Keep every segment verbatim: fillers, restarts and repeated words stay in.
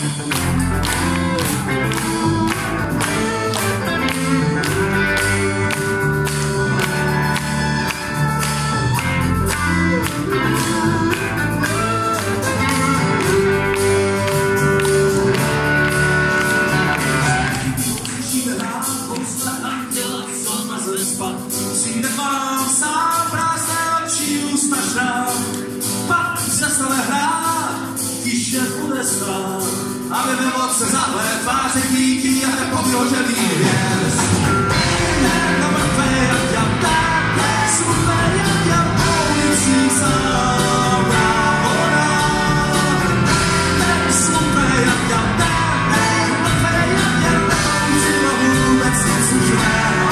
Aby nemoc se zahle tváře dítí a nepověhořelý hvězd. Na mrtvé jak dělta, smutné jak dělta, ulicí sávrá voda. Smutné jak dělta, mrtvé jak dělta, užilo vůbec nic užného.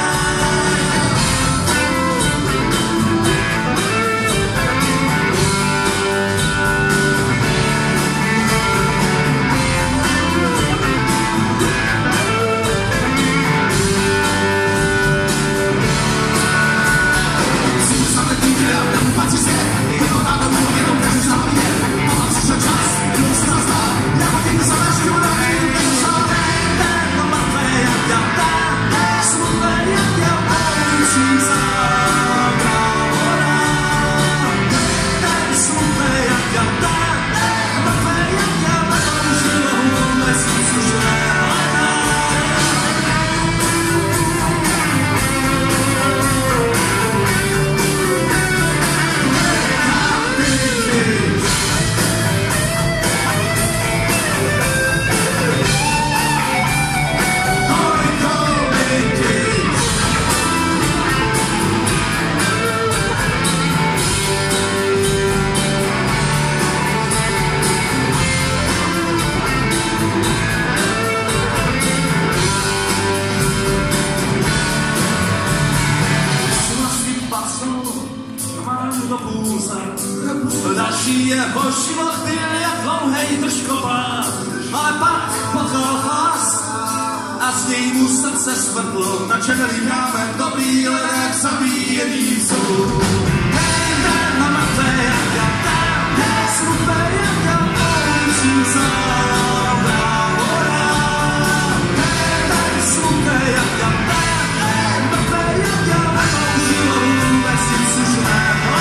Další jeho život byl jak dlouhej držkopád, ale pak potkal chlas a z něj mu srdce smrdlo, načerveným kámen dobrý lidé zabíjený vzou. Hej, hej, na mrtvé jak dělta, smutné jak dělta, ulicí sávrá voda. Hej, hej, smutné jak dělta, mrtvé jak dělta, užilo vůbec nic užného.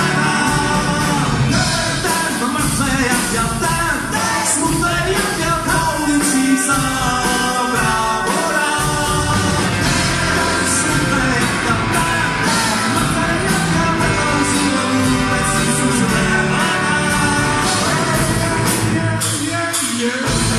Jak dělta, smutné jak dělta, ulicí sávrá voda. Smutné jak dělta, mrtvé jak dělta, užilo vůbec nic užného. Yeah, yeah, yeah.